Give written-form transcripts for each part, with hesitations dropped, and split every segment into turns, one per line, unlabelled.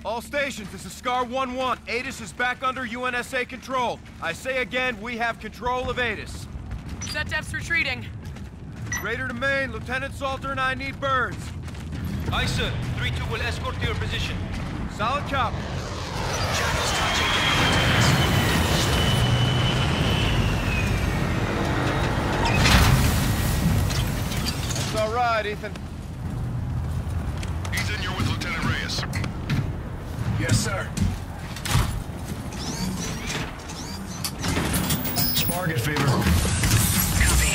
All stations, this is SCAR 1-1. ATIS is back under UNSA control. I say again, we have control of ATIS.
SETDEF's retreating.
Raider to main, Lieutenant Salter and I need birds.
Aye, sir. 3-2 will escort to your position.
Solid copy.
Jackals touching.
That's all right, Ethan.
Ethan, you're with Lieutenant Reyes.
Yes, sir. Spark it, Fever.
Copy.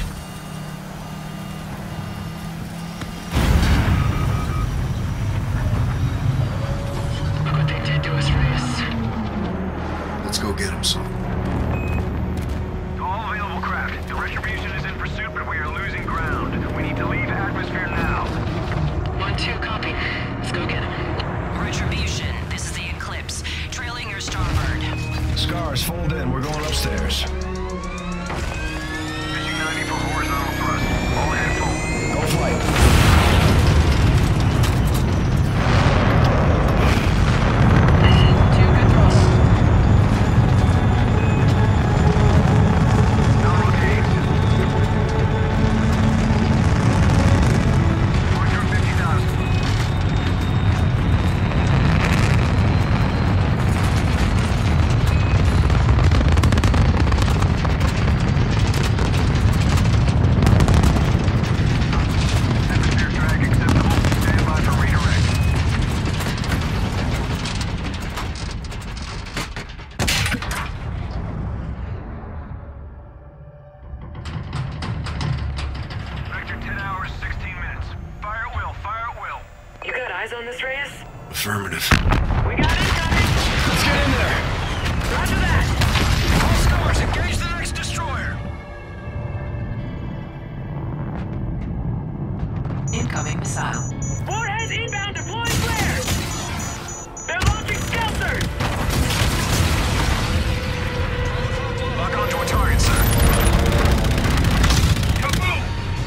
What they did to us, Reyes.
Let's go get him, son.
To all available craft, the Retribution is in pursuit, but we are losing ground. We need to leave atmosphere now.
1-2, copy. Let's go get him.
Retribution, this is the Eclipse. Trailing your starboard.
Scars, fold in. We're going upstairs.
Fishing 90 for horizontal thrust. All hands full.
Go flight.
Two good throws.
Nominal gains. 450,000. Atmosphere drag acceptable. Stand by for redirect. Vector 10 hours, 16 minutes. Fire at will, fire at will.
You got eyes on this, Reyes?
Affirmative.
We got incoming!
Let's get in there.
Roger that!
All Scars, engage the next destroyer.
Incoming missile.
Warheads inbound, deploying flares! They're launching skelters!
Lock onto a target, sir. Kaboom!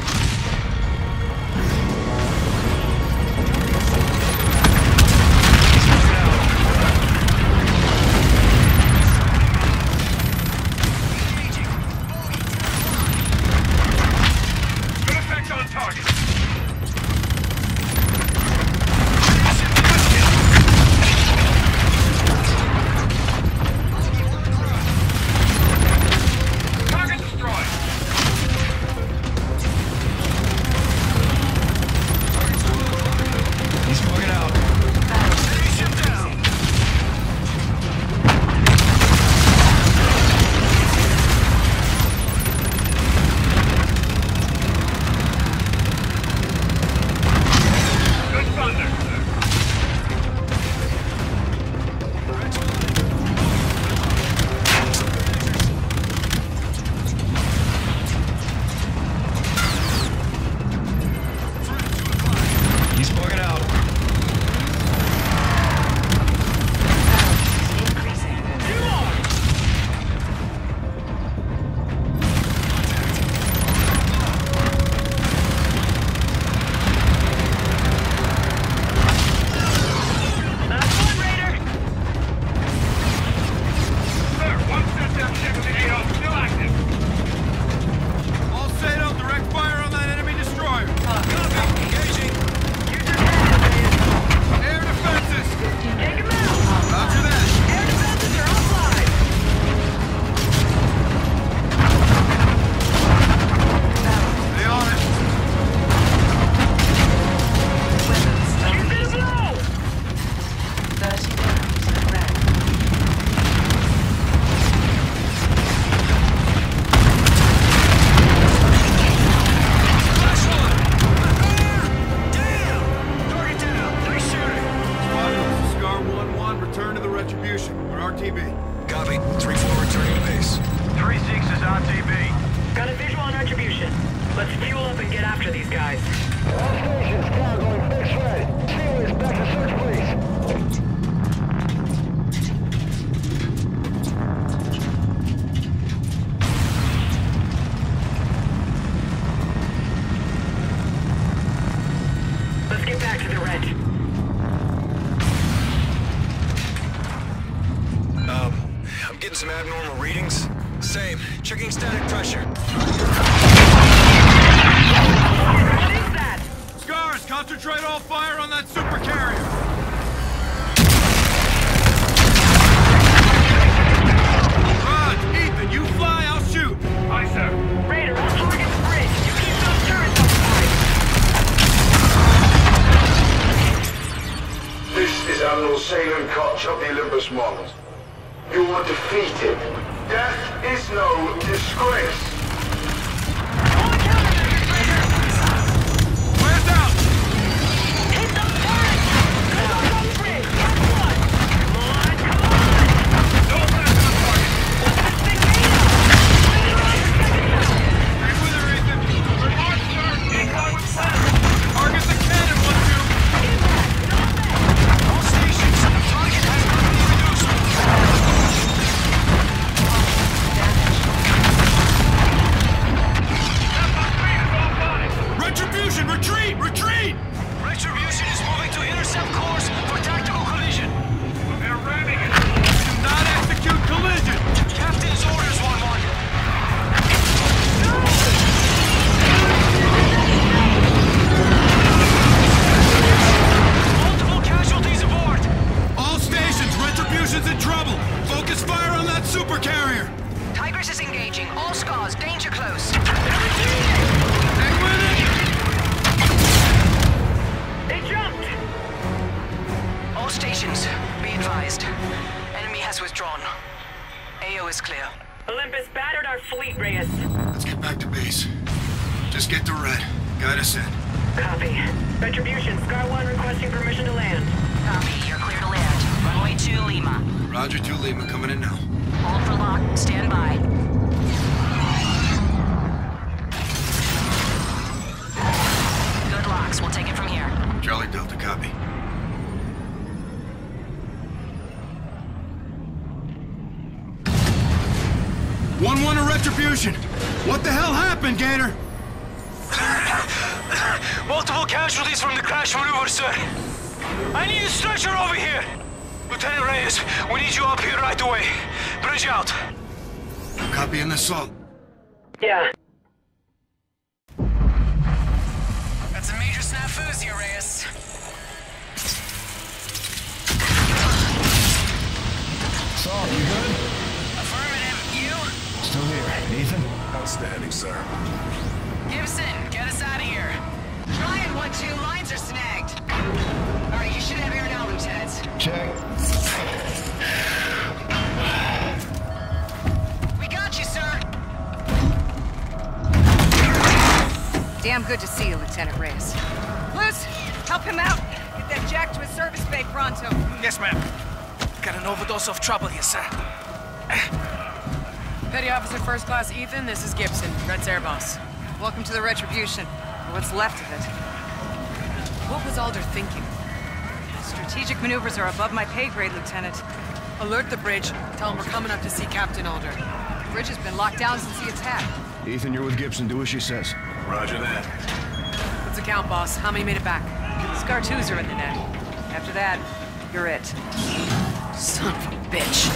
Good effect on target. Target destroyed.
He's bugging out.
Enemy ship down. Good thunder.
He's bugging out.
Last one, Raider!
Sir, one set down ship in the AO, still active.
All SATO, direct fire on that enemy destroyer.
Engaging.
Use your cannon,
Air defenses.
Reyes! Take him out!
Roger that.
Air defenses are offline!
Stay on it.
Keep it low!
30 minutes. Red.
Last one. Damn. Target down. Nice shooting.
Squadron, this is SCAR 1-1. Return to the Retribution. We're RTB.
Copy. 3-4 returning to base.
3-6 is RTB.
Got a visual on Retribution. Let's fuel up and get after these guys.
All stations, SCAR going fixed red. Sailors, back to search, please.
Let's get back to the wrench.
abnormal readings?
Same. Checking static pressure.
What is that?
Scars, concentrate all fire on that supercarrier. Raj, Ethan, you fly, I'll shoot.
Aye, sir.
Raider, we'll target the bridge. You keep those turrets outside.
This is Admiral Salem Koch of the Olympus Mons. You were defeated. Death is no disgrace.
On the counter, Raider!
Flares out.
Hit the turret! Good luck on the bridge! That's one! Come on, come on!
Don't pass on target.
That's the data! Bring it on your second tower!
Stay with her, Ethan.
We're marked, sir. Incline with plan.
Target the cannon, 1-2.
Impact! Not bad!
All stations. Target has not been reduced.
Retribution, retreat, retreat!
Retribution is moving to intercept course for tactical collision.
They're ramming it.
Do not execute collision.
Captain's orders, 1-1. Multiple casualties aboard.
All stations, Retribution's in trouble. Focus fire on that supercarrier.
Tigress is engaging. All scars, danger close.
Stay with it.
They jumped!
All stations, be advised. Enemy has withdrawn. AO is clear.
Olympus battered our fleet, Reyes.
Let's get back to base. Just get to Red. Guide us in.
Copy. Retribution, Scar 1 requesting permission to land.
Copy, you're clear to land. Runway 2 Lima.
Roger 2 Lima coming in now.
Hold for lock, stand by. Good locks, we'll take it from here.
Charlie Delta, copy.
One to Retribution. What the hell happened, Gator?
Multiple casualties from the crash maneuver, sir. I need a stretcher over here. Lieutenant Reyes, we need you up here right away. Bridge out.
Copy an assault.
Yeah.
Got some major snafus here, Reyes.
Saul, you good?
Affirmative. You?
Still here. Ethan? Outstanding, sir.
Gibson, get us out of here.
Ryan 1-2, lines are snagged. All right, you should have air now, Lieutenants.
Check.
We got you, sir.
Damn good to see you, Lieutenant Reyes. Liz, help him out. Get that jack to his service bay pronto.
Yes, ma'am. Got an overdose of trouble here, sir.
Petty Officer First Class Ethan, this is Gibson, Red's air boss.
Welcome to the Retribution, or what's left of it.
What was Alder thinking?
Strategic maneuvers are above my pay grade, Lieutenant.
Alert the bridge. Tell him we're coming up to see Captain Alder.
The bridge has been locked down since the attack.
Ethan, you're with Gibson. Do as she says. Roger that.
What's the count, boss? How many made it back?
Scar 2s are in the net. After that, you're it.
Son of a bitch.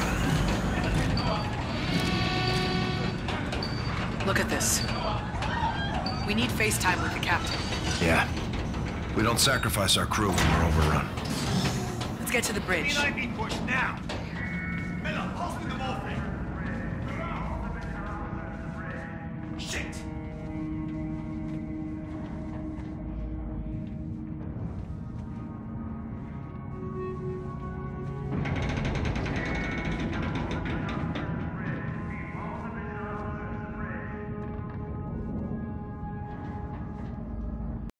Look at this. We need FaceTime with the captain.
Yeah. We don't sacrifice our crew when we're overrun.
Let's get to the bridge.
Be pushed now. Shit!